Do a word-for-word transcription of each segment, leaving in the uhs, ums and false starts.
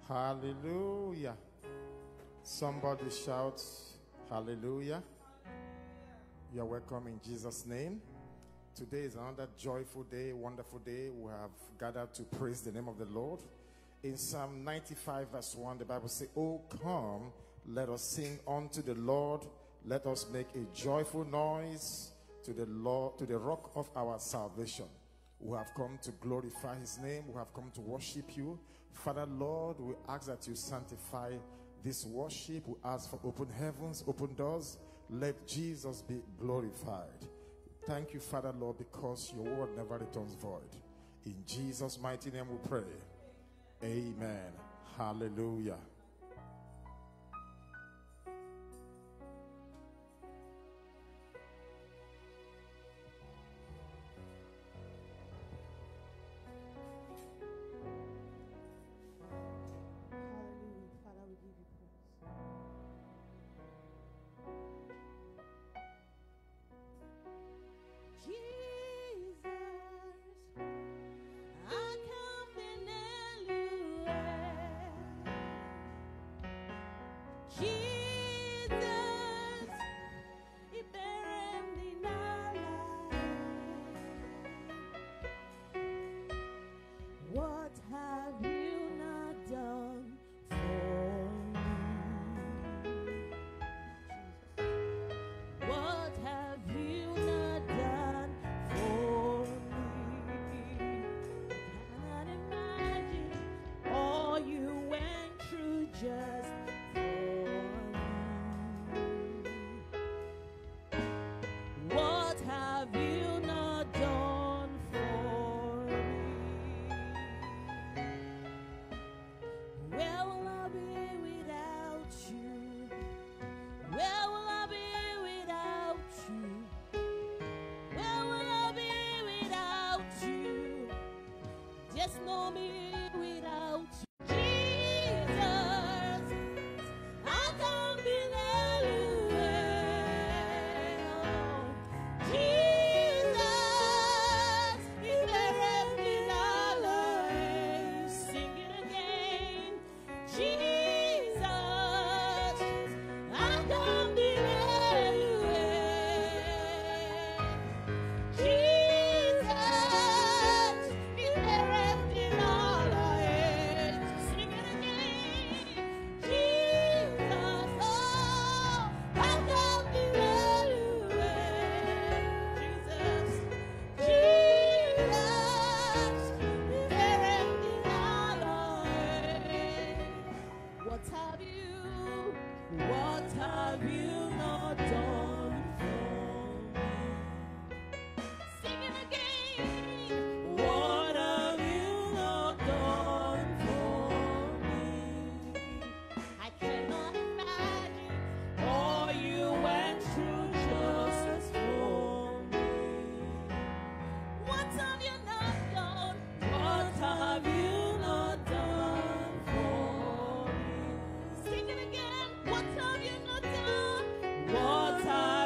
Hallelujah. Somebody shouts, hallelujah. You are welcome in Jesus' name. Today is another joyful day, wonderful day. We have gathered to praise the name of the Lord. In Psalm ninety-five verse one, the Bible says, "Oh, come, let us sing unto the Lord. Let us make a joyful noise to the Lord, to the rock of our salvation." We have come to glorify his name. We have come to worship you. Father, Lord, we ask that you sanctify this worship. We ask for open heavens, open doors. Let Jesus be glorified. Thank you, Father, Lord, because your word never returns void. In Jesus' mighty name we pray. Amen. Hallelujah. What have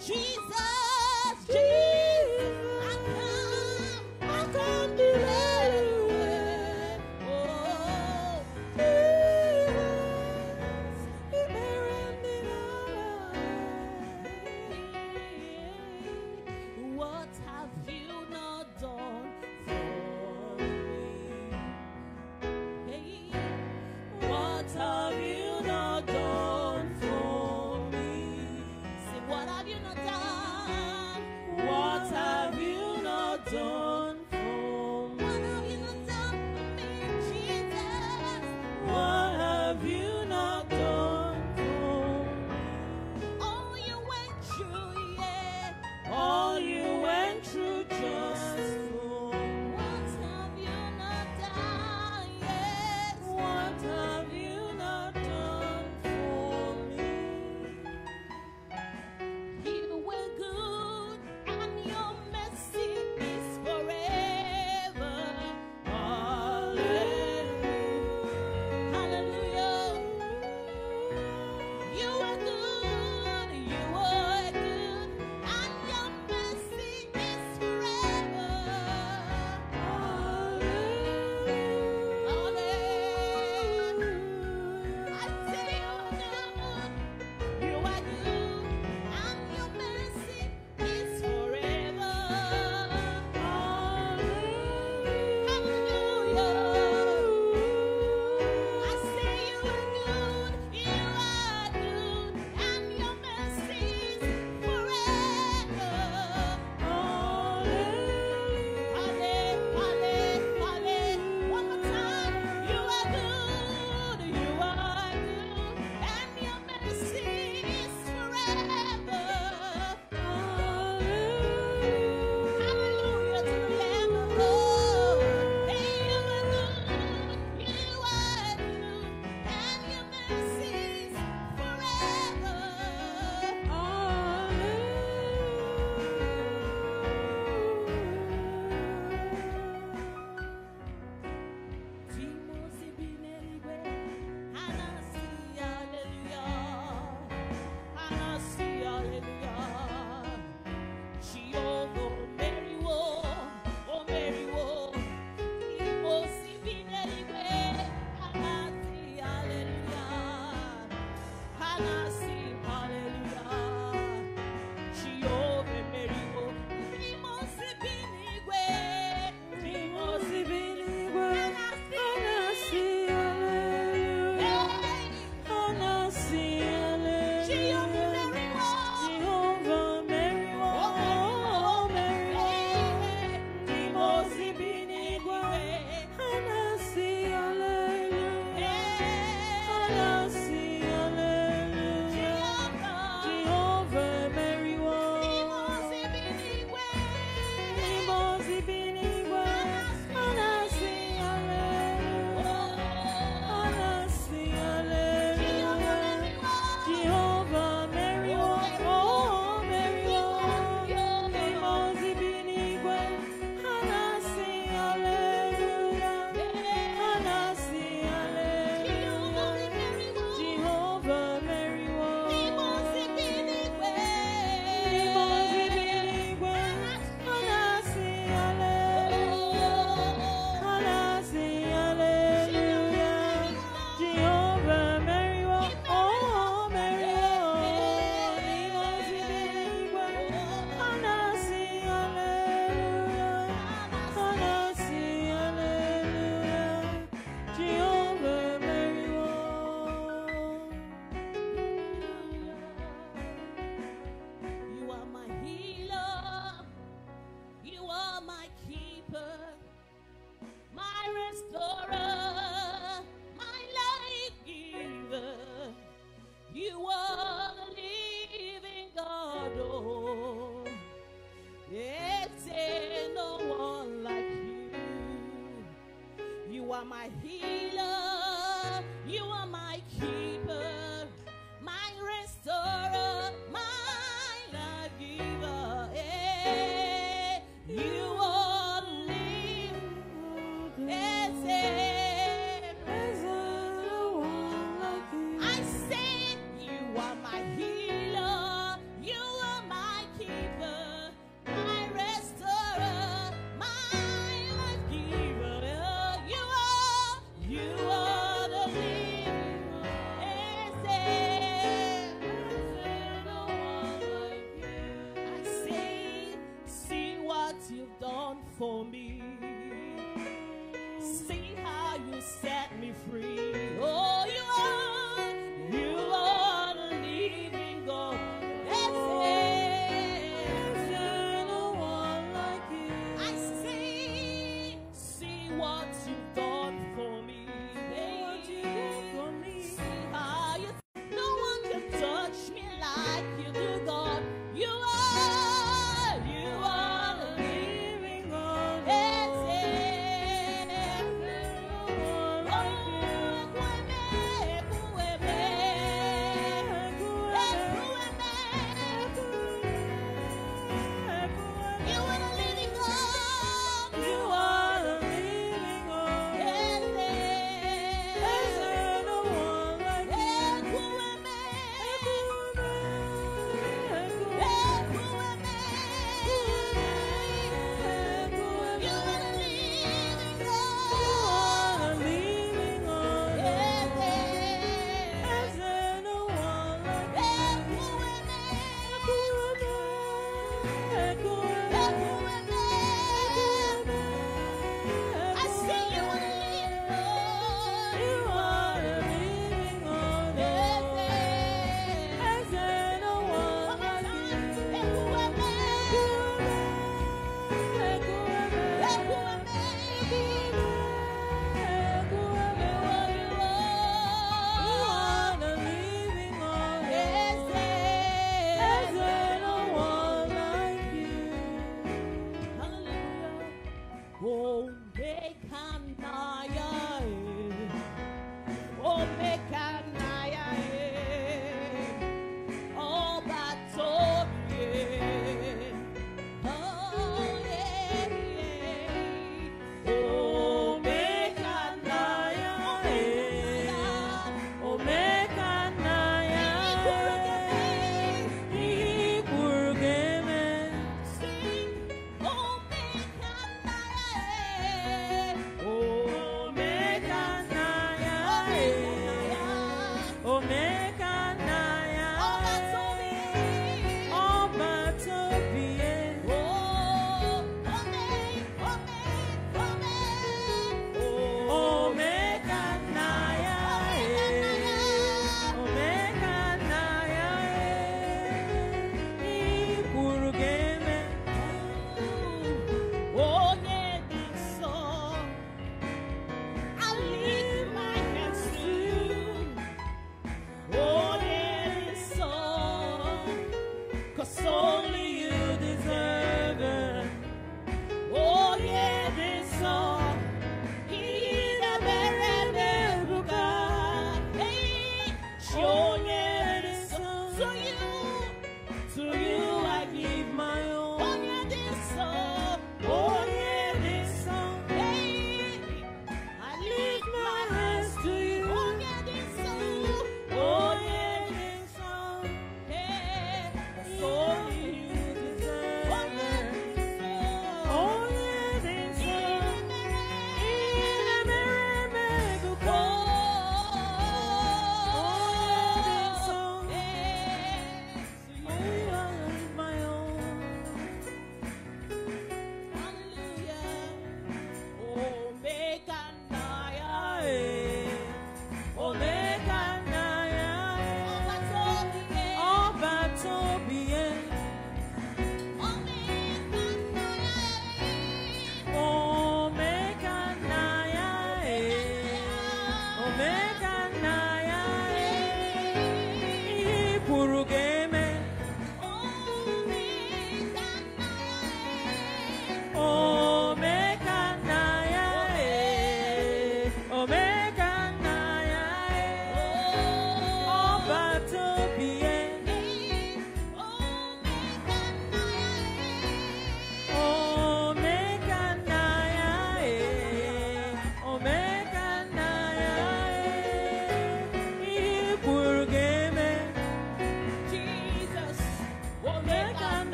Jesus, Jesus, I come, I come to let you in. Oh, Jesus, what have you not done for me? Hey, what have you not done for me? Say, what have you not done?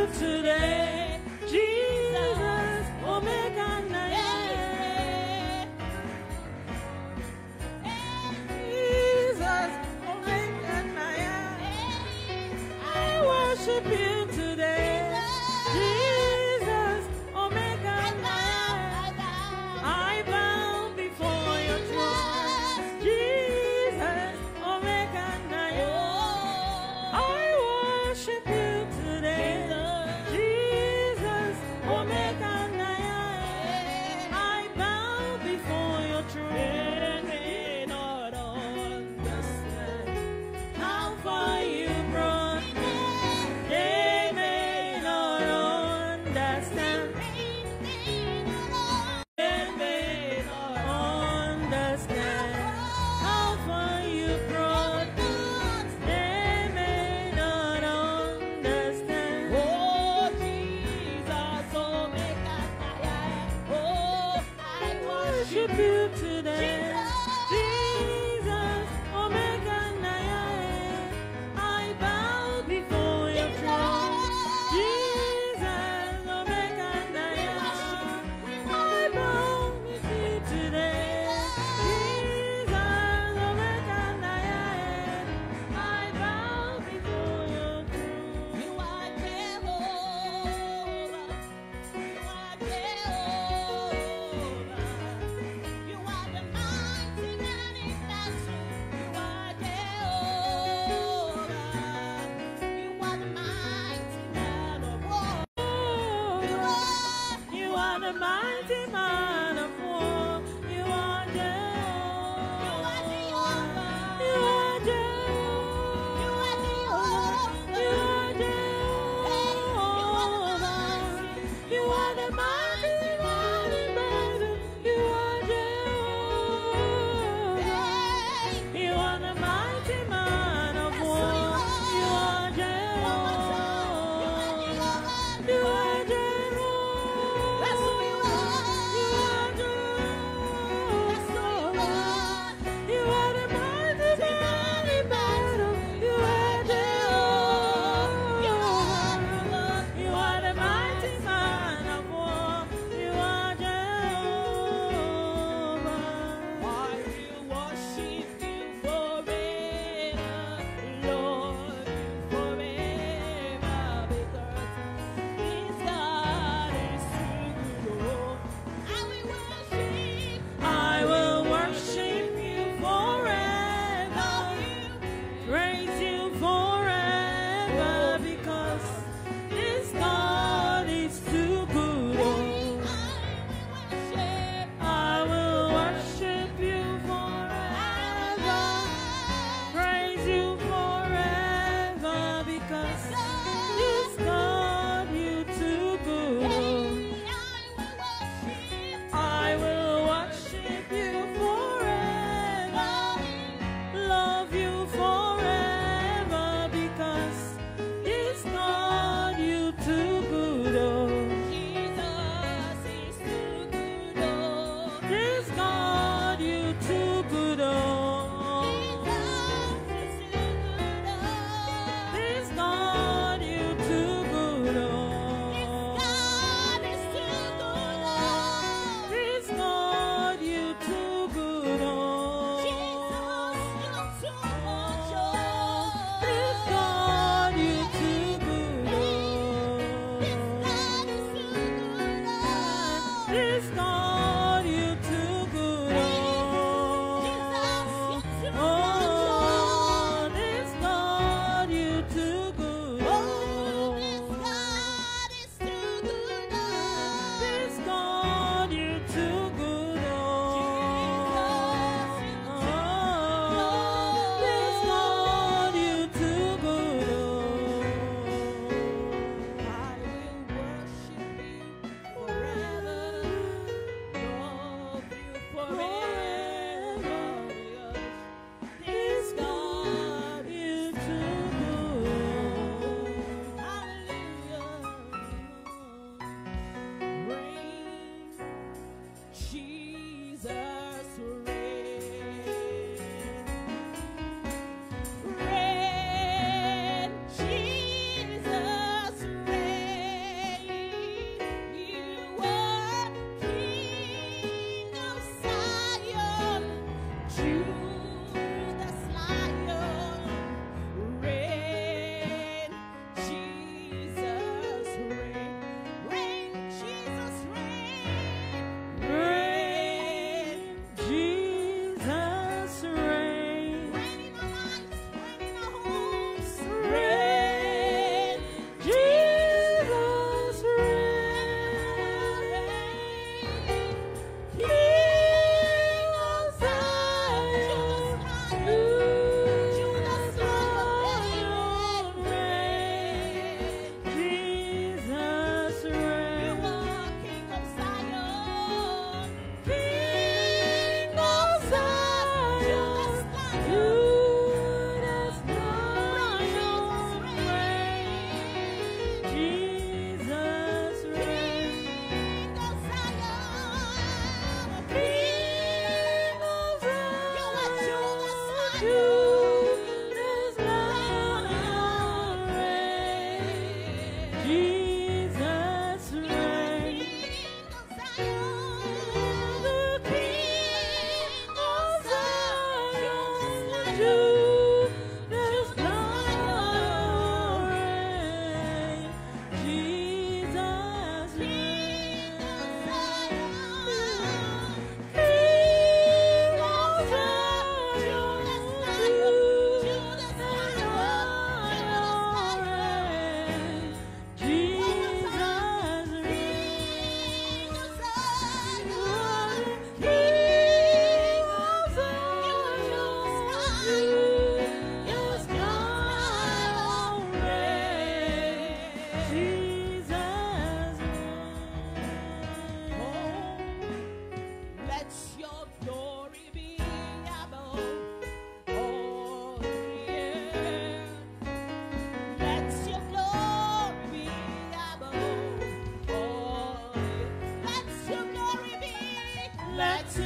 you today, Jesus, Omega and I am. Jesus, Omega and I am. I worship you today, Jesus, Omega and I am. I bow before your throne, Jesus, Omega and I am. I worship you today, Jesus, Omega and I am. I bow before your throne, may not understand how far you brought me. Yeah.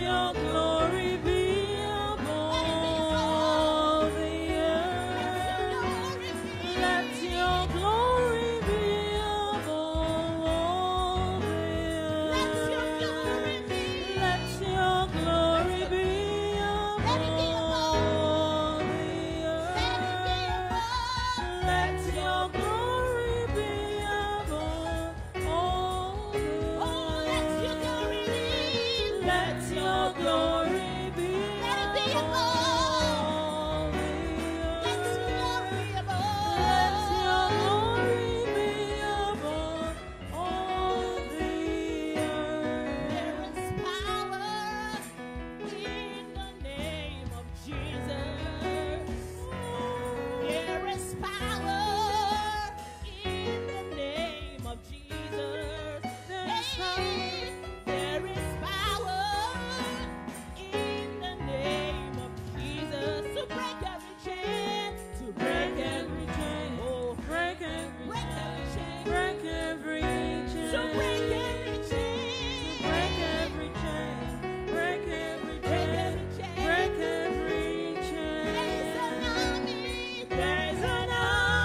your glory be above the earth. Let your glory be above all the earth. Let your glory be above the earth. Let your glory be above all the earth. Let your glory be above the earth. Let your glory be above all the earth. There is power in the name of Jesus. There is power in the name of Jesus. There is power. There is power in the name of Jesus to break every chain, to break every chain, oh, break every chain, break every chain, to break every chain, break every chain, break every chain, break every chain. There is an army, there is an army.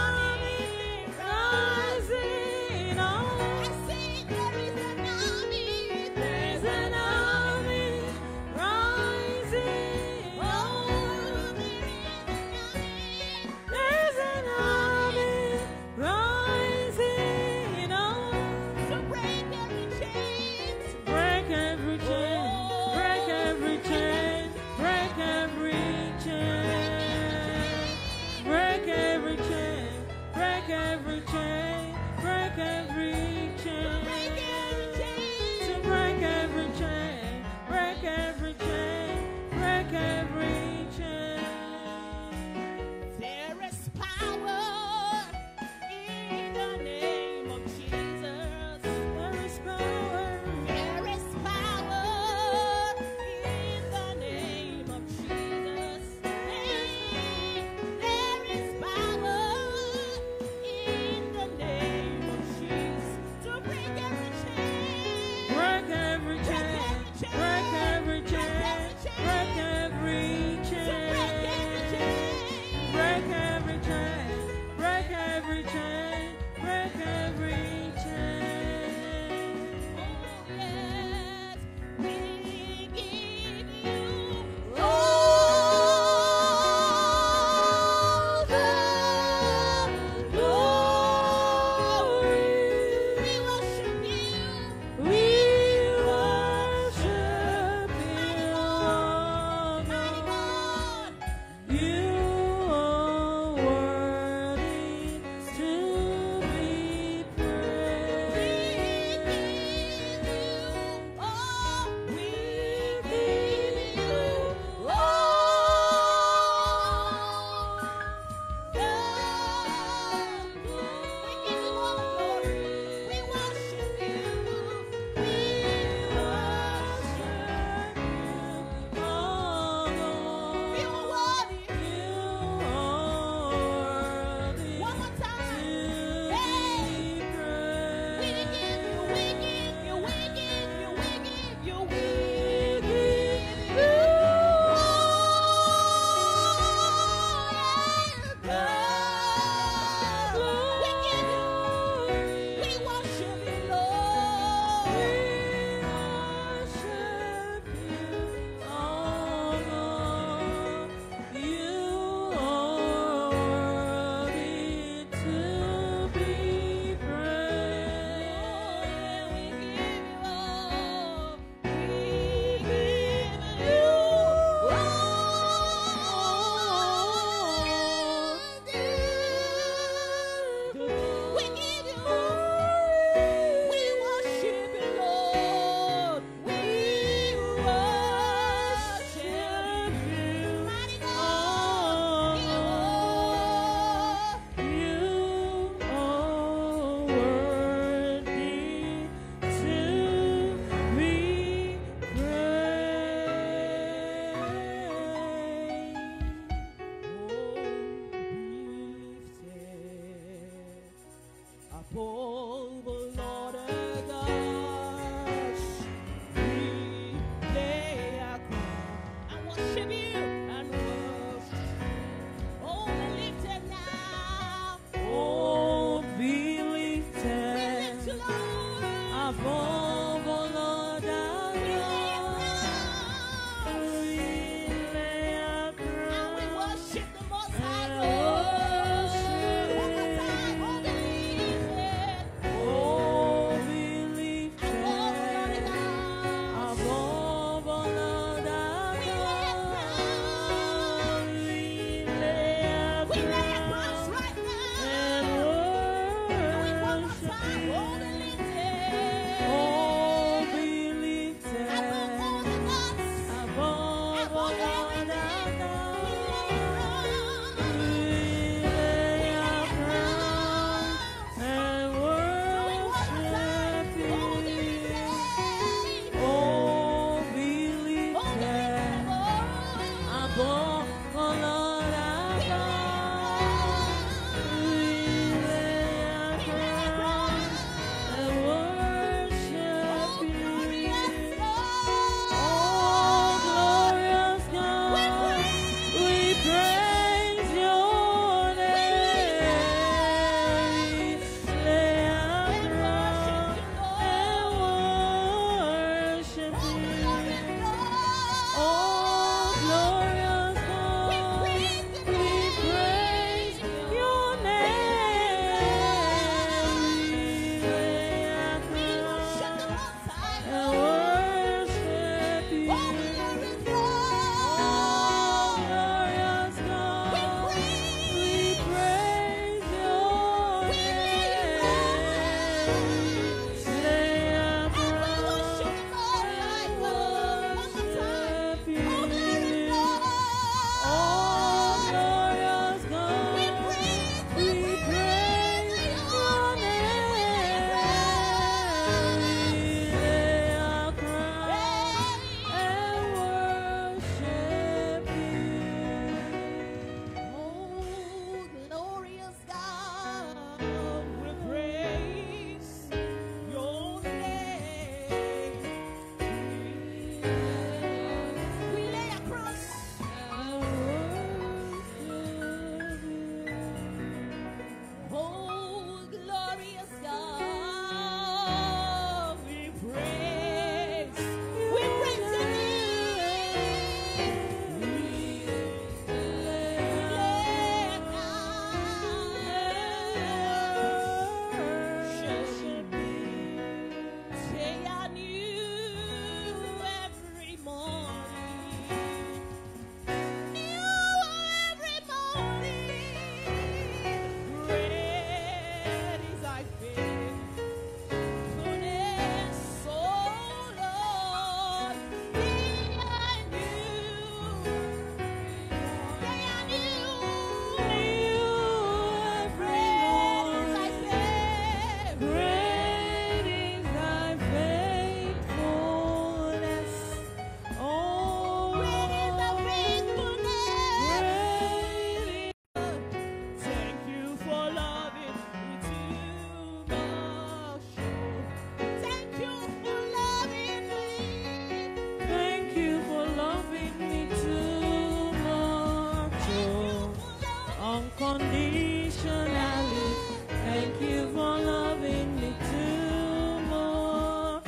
unconditionally. Thank you for loving me too much.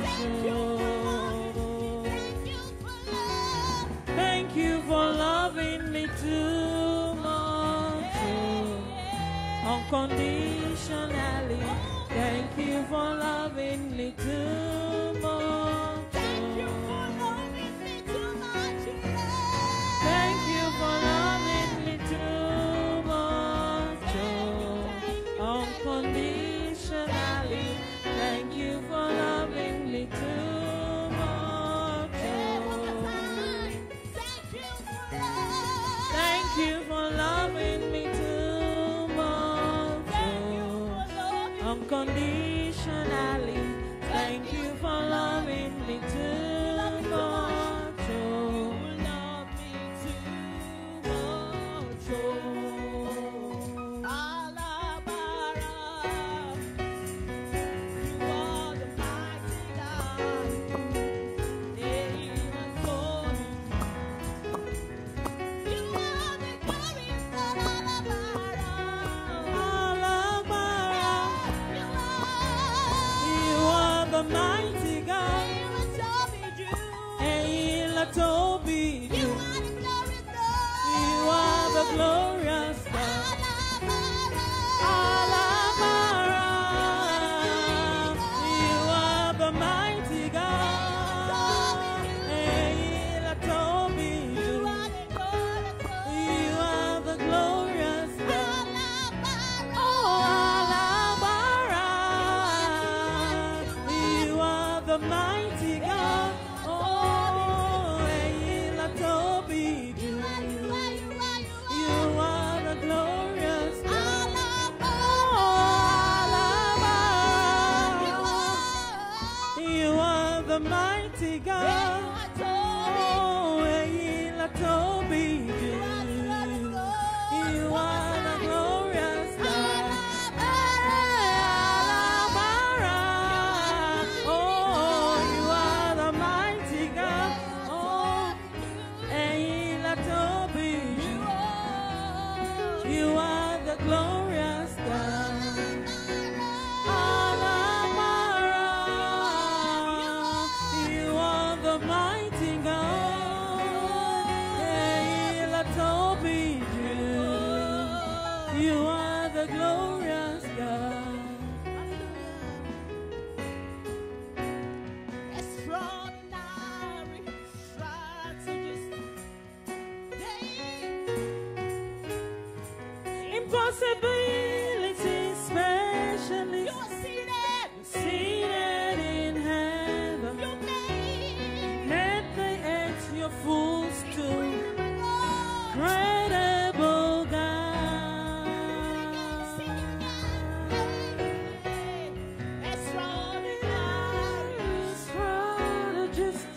Thank you for loving me too much. Unconditionally. Thank you for loving me too much. Thank you for loving me too much. Thank you for loving me too much. Unconditionally. Thank you for loving me too much. Thank you for loving me too much. Unconditionally. Thank you for loving me too much. You love me too much. Alabara, you are the mighty God. You are the glorious God. Alabara, you are the mighty God. Eila Toby, you are the glorious God. Alabara, you are the mighty God. Eila Toby, you are the glorious God. Oh, Alabara, you are the mighty God. Oh, Eila Toby, you are the glorious God. Oh, Alabara, you are the mighty God. Oh, Eila Toby, you are the glorious God. Alabara, oh, you are the mighty God. Oh, Eila Toby, you are the glorious God. Alabara, you are the mighty God. Eila Toby, you are the glorious God. Extraordinary strategist. Impossibility specialist. You're seated, seated in heaven. You made the earth your footstool. Incredible God. Extraordinary strategist.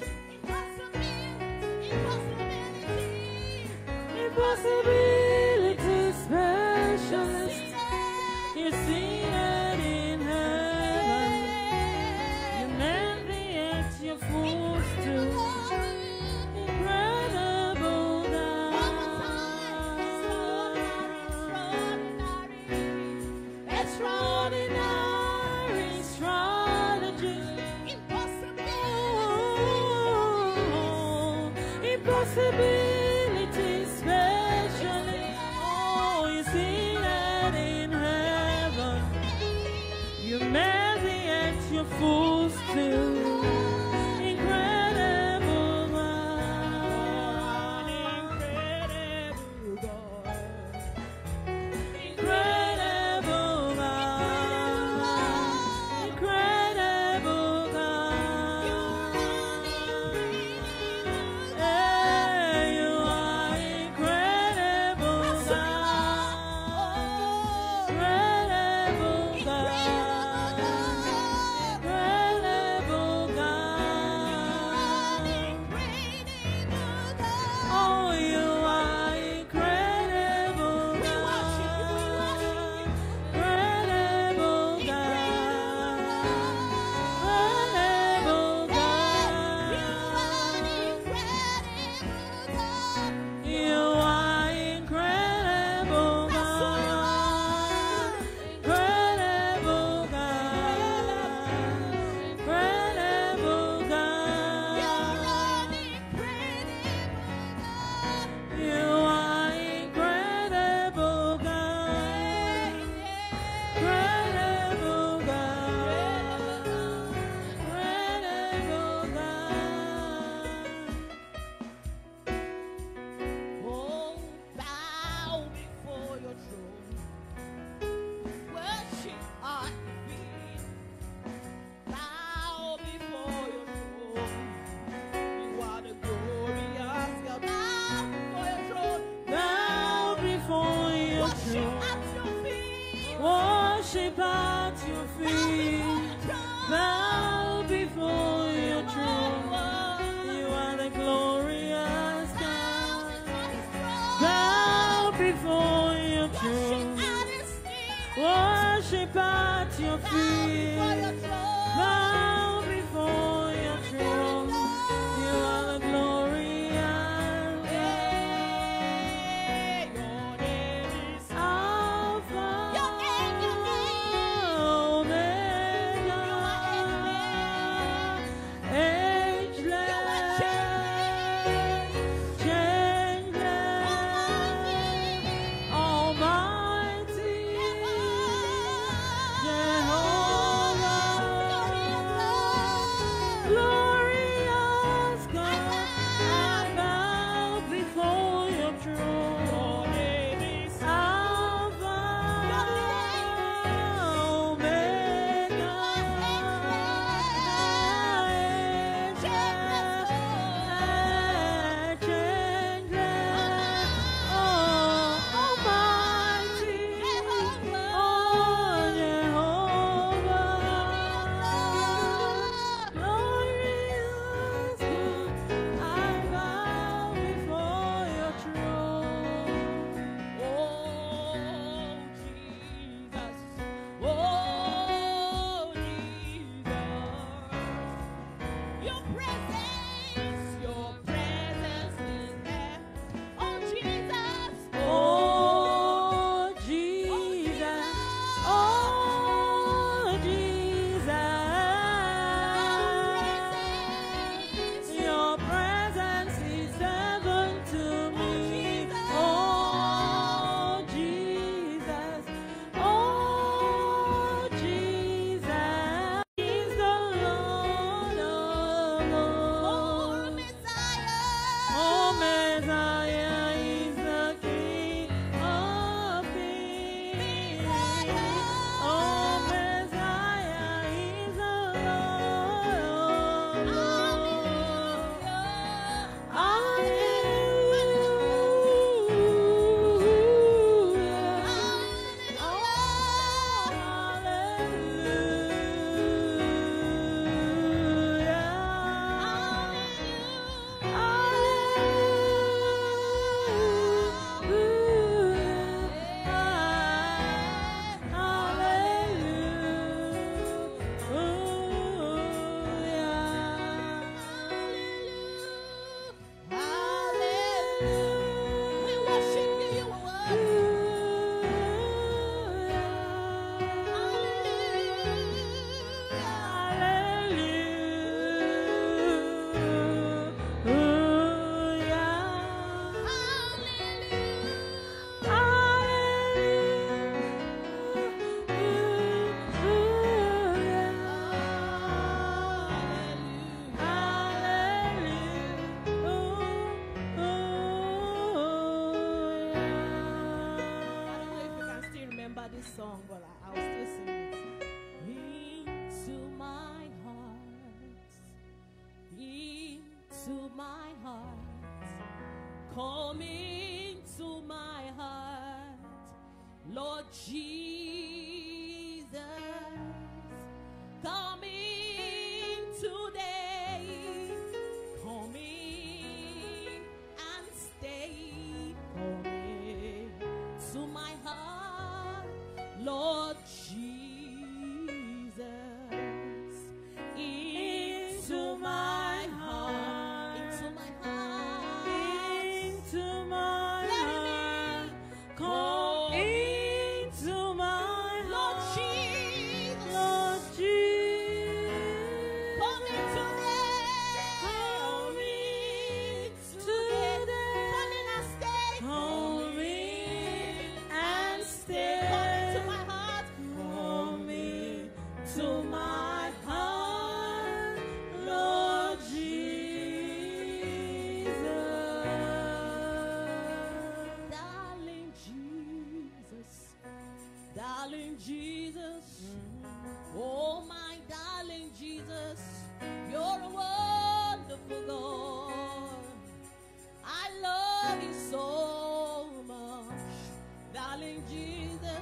Impossibility specialist. You're seated in heaven. You made the earth your footstool. Incredible God. Extraordinary strategist. Oh, impossibility specialist. Oh, you see that in heaven. You made the earth your footstool. Incredible God. Incredible God. Incredible God. Incredible God. Hey, Worship at your feet, bow before your throne. You are the glorious God. Bow before your throne. Worship at your feet, bow before your throne. You are the glorious God. Alpha, Omega, ageless, changeless, almighty, Jehovah, glorious God. I bow before your throne. Alpha, Omega, changeless, oh, almighty, oh, Jehovah, glorious God. I bow before your throne. Oh, Jesus. Oh, Jesus. Your presence, your presence is there. Oh, Jesus. Oh, Jesus. Oh, Jesus. Your presence is heaven to me. Oh, Jesus. Oh, Jesus is the Lord of Lords. Oh, Messiah is the King of Kings. Oh, Messiah is the Lord of Lords. This song, but I, I'll still sing it. Into my heart, into my heart, come into my heart, Lord Jesus, come in today, come in and stay, come in to my heart, Lord Jesus, into my heart, into my heart, into my heart, come into my Lord Jesus, Lord Jesus, come in today, come in today, come in and stay, come in and stay. To my heart, Lord Jesus. Darling Jesus, darling Jesus, oh my darling Jesus, you're a wonderful God. I love you so much, darling Jesus.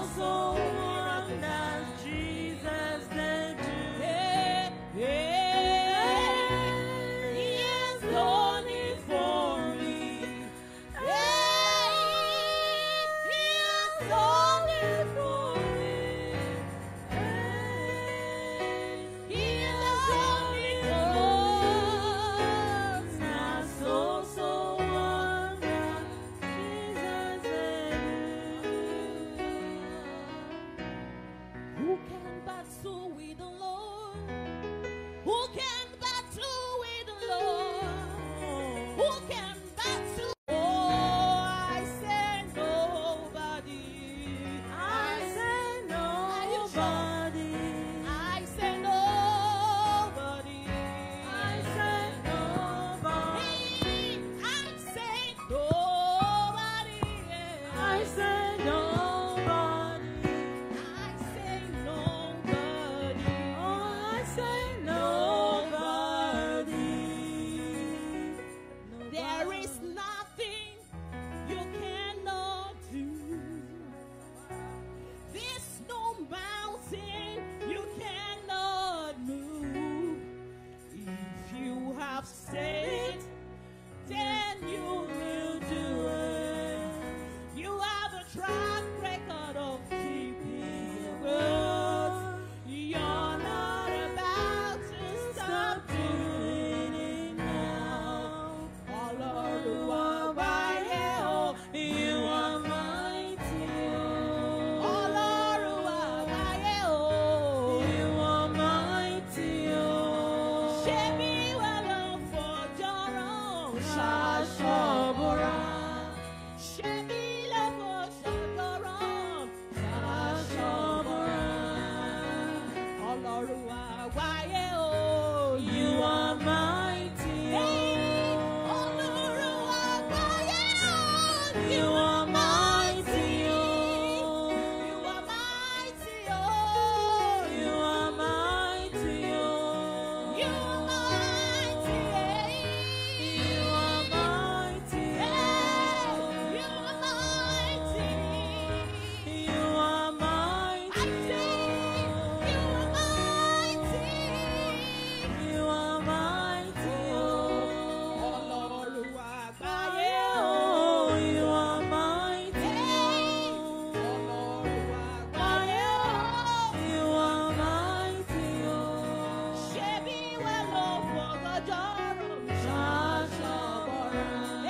so wonders Jesus can do. Yeah, yeah. He has done it for me. Yeah, He has done it for me. Yeah, He has done it for us. Now so so wonders Jesus can do. Who can battle with the Lord? Who can battle with the Lord? Who can battle? Oh, I say nobody. I say nobody. I say nobody. I say nobody. I say nobody. I say nobody. I say nobody. Oh, I say nobody. There is nothing you cannot do. There's no mountain you cannot move. If you have said, then you will do it. You have a track record of keeping your words. You're not about to stop doing it now. Olorun-Agbaye, oh, you are mighty. Oh. Olorun-Agbaye, oh, you are mighty. Oh. Ṣebí ìwọ ló fọjọ́rọ̀ ṣaṣọ́bọra. Ṣebí ló fọṣọ́jọ́rọ̀ ṣaṣọ́bọra. Olorun-Agbaye, oh, you are mighty. Oh. Olorun-Agbaye, oh, you are mighty. Oh. You are mighty. Oh. You are mighty. Oh. You are mighty. You are mighty. You are mighty. You are mighty. I say you are mighty. You are mighty. Olorun-Agbaye, oh, you are mighty. Olorun-Agbaye, oh, you are mighty. Ṣebí ìwọ ló fọjọ́rọ̀ ṣaṣọ́bọra.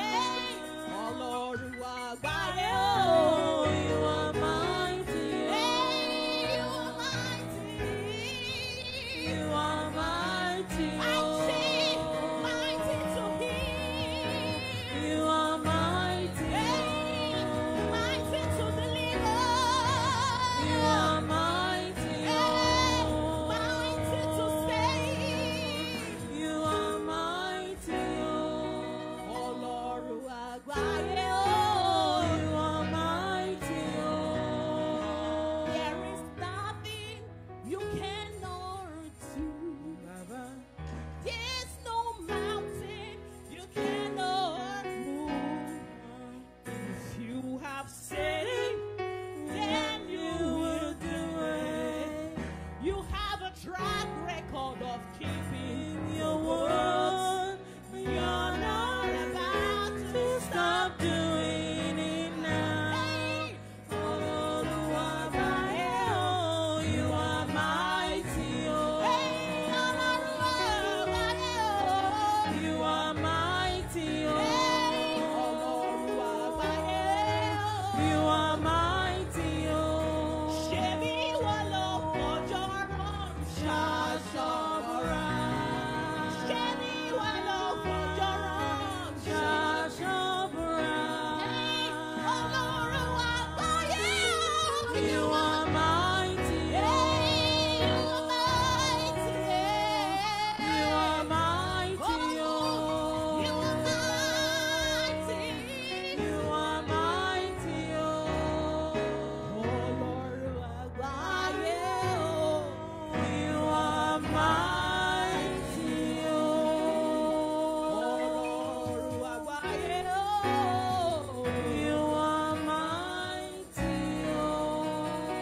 Olorun-Agbaye, oh, you are mighty. You are mighty. You are mighty. I say mighty to heal. You are mighty. Mighty to deliver. You are mighty. Mighty to save. You are mighty. Olorun-Agbaye, oh, you are mighty. There is nothing you cannot do, Baba. There's no mountain you cannot move. If you have said it, then you will do it. You have a track record of keeping your word. You're not about to stop doing it now. Olorun-Agbaye, oh, you are mighty. Oh. Olorun-Agbaye, oh, you are mighty. Oh. Olorun-Agbaye, oh, you are mighty. Oh. Ṣebí ìwọ ló fọjọ́rọ̀ ṣaṣọ́bọra. Ṣebí ìwọ ló fọjọ́rọ̀ ṣaṣọ́bọra. Olorun-Agbaye, oh, you are mighty. You are mighty. You are mighty. Oh, you are mighty. You are mighty. Oh, Olorun-Agbaye, oh, you are mighty. Oh, Olorun-Agbaye, oh, you are mighty. Oh.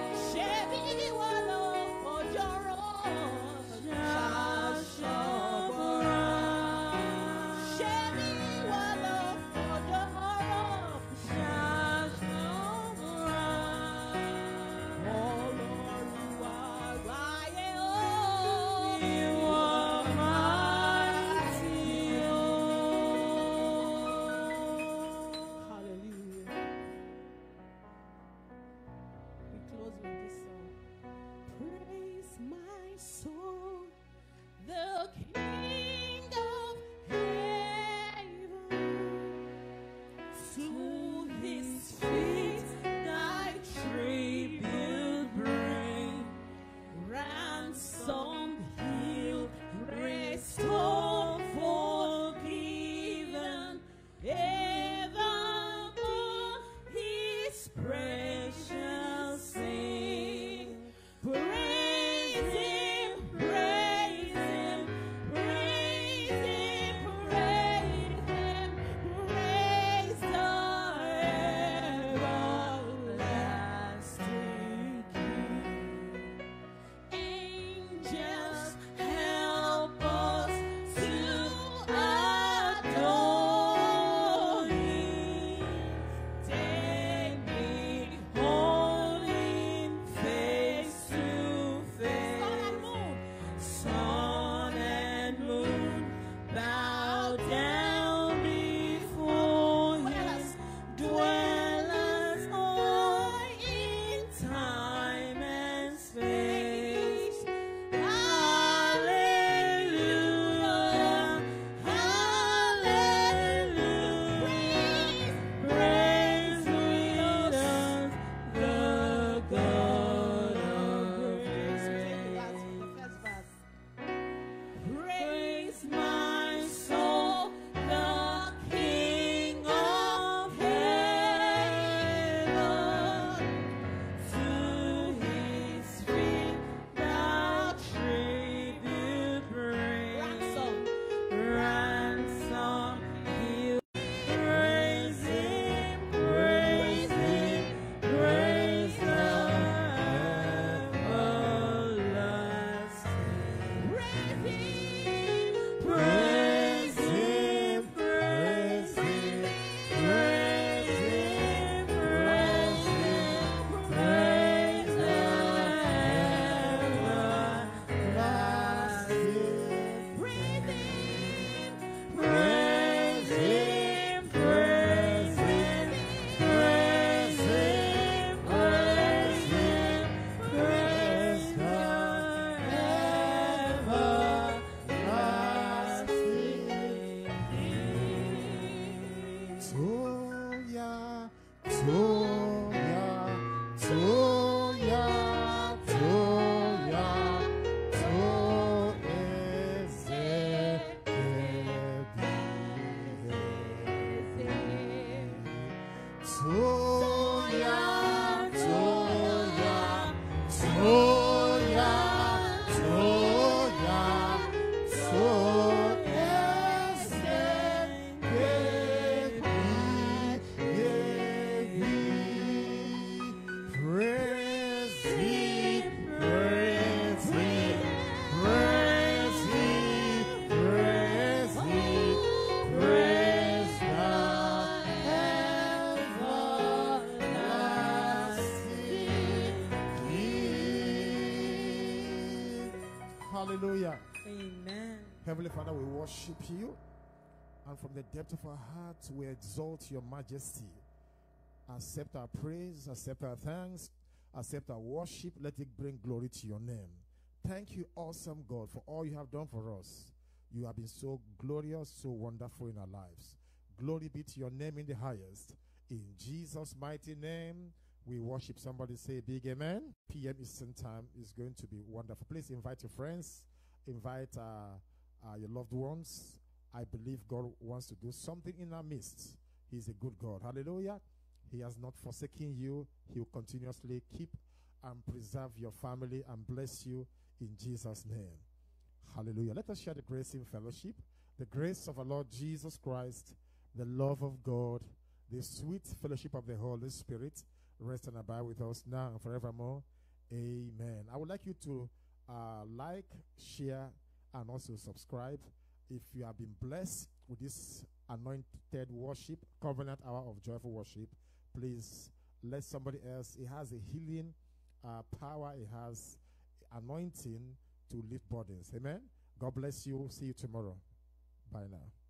Hallelujah. Amen. Heavenly Father, we worship you. And from the depth of our hearts, we exalt your majesty. Accept our praise, accept our thanks, accept our worship. Let it bring glory to your name. Thank you, awesome God, for all you have done for us. You have been so glorious, so wonderful in our lives. Glory be to your name in the highest. In Jesus' mighty name, we worship. Somebody say big amen. P M Eastern Time is going to be wonderful. Please invite your friends, invite uh, uh, your loved ones. I believe God wants to do something in our midst. He's a good God. Hallelujah. He has not forsaken you. He will continuously keep and preserve your family and bless you in Jesus' name. Hallelujah. Let us share the grace in fellowship. The grace of our Lord Jesus Christ, the love of God, the sweet fellowship of the Holy Spirit rest and abide with us now and forevermore. Amen. I would like you to uh, like, share, and also subscribe. If you have been blessed with this anointed worship, covenant hour of joyful worship, please let somebody else. It has a healing uh, power. It has anointing to lift burdens. Amen. God bless you. See you tomorrow. Bye now.